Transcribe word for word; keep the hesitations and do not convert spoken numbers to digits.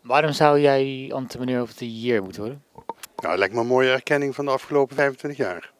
Waarom zou jij entrepreneur of the year moeten worden? Nou, het lijkt me een mooie erkenning van de afgelopen vijfentwintig jaar.